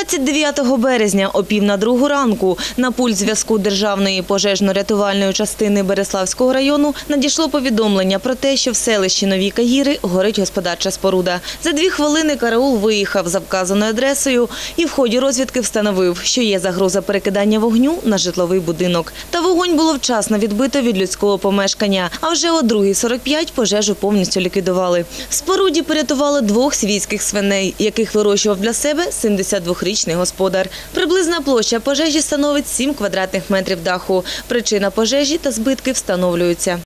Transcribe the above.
29 березня о 1:45 ранку на пульт зв'язку Державної пожежно-рятувальної частини Береславського району надійшло повідомлення про те, що в селищі Нові Кагіри горить господарча споруда. За 2 хвилини караул виїхав за вказаною адресою і в ході розвідки встановив, що є загроза перекидання вогню на житловий будинок. Та вогонь було вчасно відбито від людського помешкання, а вже о 2:45 пожежу повністю ліквідували. В споруді порятували 2 свійських свиней, яких вирощував для себе 72-річний господар. Приблизна площа пожежі становить 7 квадратних метрів даху. Причина пожежі та збитки встановлюються.